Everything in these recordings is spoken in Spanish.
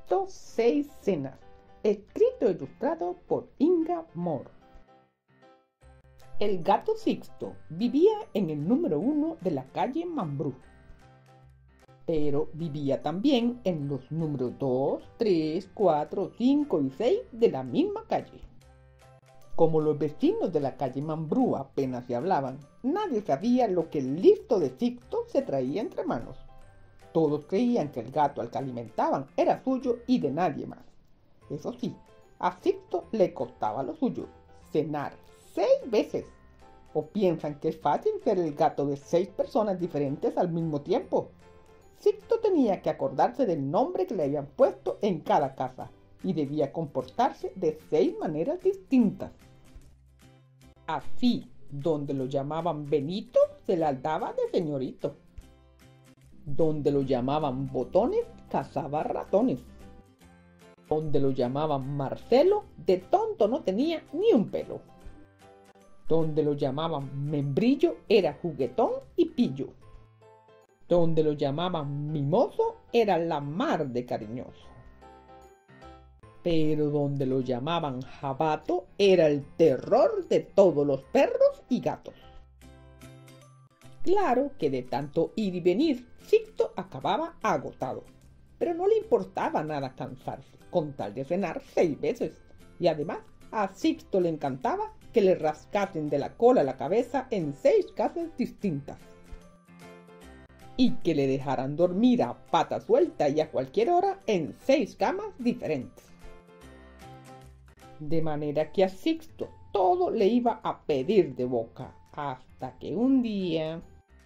Sixto, seis cenas. Escrito e ilustrado por Inga Moore. El gato Sixto vivía en el número 1 de la calle Mambrú, pero vivía también en los números 2, 3, 4, 5 y 6 de la misma calle. Como los vecinos de la calle Mambrú apenas se hablaban, nadie sabía lo que el listo de Sixto se traía entre manos. Todos creían que el gato al que alimentaban era suyo y de nadie más. Eso sí, a Sixto le costaba lo suyo, cenar 6 veces. ¿O piensan que es fácil ser el gato de 6 personas diferentes al mismo tiempo? Sixto tenía que acordarse del nombre que le habían puesto en cada casa y debía comportarse de 6 maneras distintas. Así, donde lo llamaban Benito, se le daba de señorito. Donde lo llamaban Botones, cazaba ratones. Donde lo llamaban Marcelo, de tonto no tenía ni un pelo. Donde lo llamaban Membrillo, era juguetón y pillo. Donde lo llamaban Mimoso, era la mar de cariñoso. Pero donde lo llamaban Jabato, era el terror de todos los perros y gatos. Claro que de tanto ir y venir, Sixto acababa agotado, pero no le importaba nada cansarse, con tal de cenar 6 veces. Y además, a Sixto le encantaba que le rascasen de la cola a la cabeza en 6 casas distintas. Y que le dejaran dormir a pata suelta y a cualquier hora en 6 camas diferentes. De manera que a Sixto todo le iba a pedir de boca, hasta que un día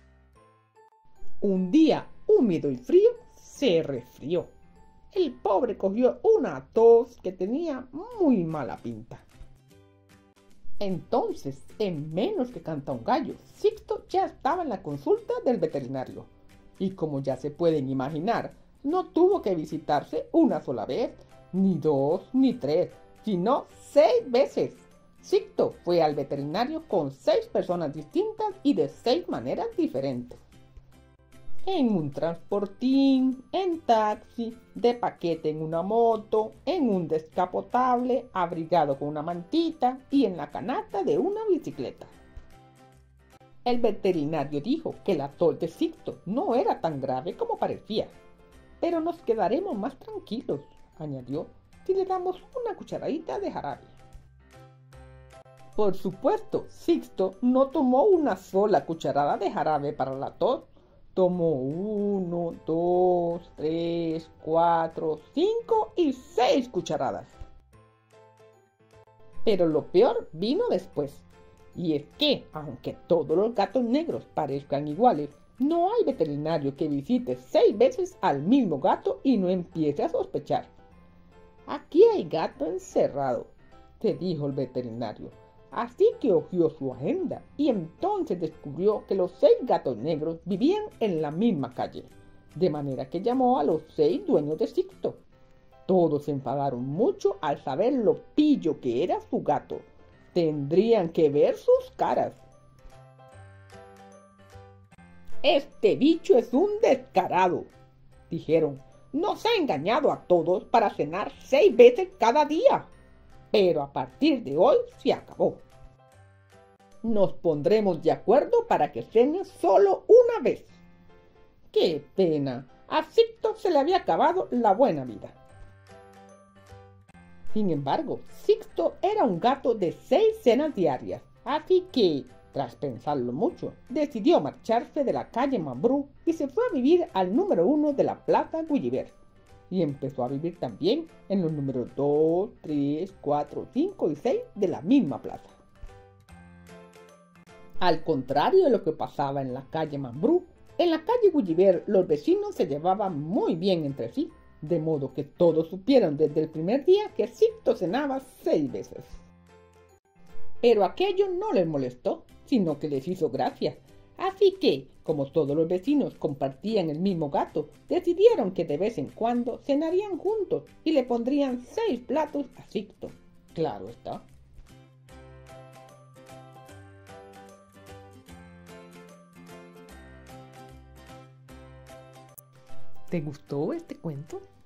húmedo y frío, se resfrió. El pobre cogió una tos que tenía muy mala pinta. Entonces, en menos que canta un gallo, Sixto ya estaba en la consulta del veterinario. Y como ya se pueden imaginar, no tuvo que visitarse una sola vez, ni 2, ni 3, sino 6 veces. Sixto fue al veterinario con 6 personas distintas y de 6 maneras diferentes. En un transportín, en taxi, de paquete en una moto, en un descapotable, abrigado con una mantita y en la canasta de una bicicleta. El veterinario dijo que la tos de Sixto no era tan grave como parecía, pero nos quedaremos más tranquilos, añadió, si le damos una cucharadita de jarabe. Por supuesto, Sixto no tomó una sola cucharada de jarabe para la tos. Tomó 1, 2, 3, 4, 5 y 6 cucharadas. Pero lo peor vino después. Y es que, aunque todos los gatos negros parezcan iguales, no hay veterinario que visite 6 veces al mismo gato y no empiece a sospechar. Aquí hay gato encerrado, se dijo el veterinario. Así que hojeó su agenda y entonces descubrió que los 6 gatos negros vivían en la misma calle, de manera que llamó a los 6 dueños de Sixto. Todos se enfadaron mucho al saber lo pillo que era su gato. Tendrían que ver sus caras. «Este bicho es un descarado», dijeron. «Nos ha engañado a todos para cenar 6 veces cada día. Pero a partir de hoy se acabó. Nos pondremos de acuerdo para que cene solo una vez». ¡Qué pena! A Sixto se le había acabado la buena vida. Sin embargo, Sixto era un gato de 6 cenas diarias, así que, tras pensarlo mucho, decidió marcharse de la calle Mambrú y se fue a vivir al número 1 de la plaza Gulliver. Y empezó a vivir también en los números 2, 3, 4, 5 y 6 de la misma plaza. Al contrario de lo que pasaba en la calle Mambrú, en la calle Gulliver los vecinos se llevaban muy bien entre sí, de modo que todos supieron desde el primer día que Sixto cenaba 6 veces. Pero aquello no les molestó, sino que les hizo gracia. Así que, como todos los vecinos compartían el mismo gato, decidieron que de vez en cuando cenarían juntos y le pondrían 6 platos a Sixto. Claro está. ¿Te gustó este cuento?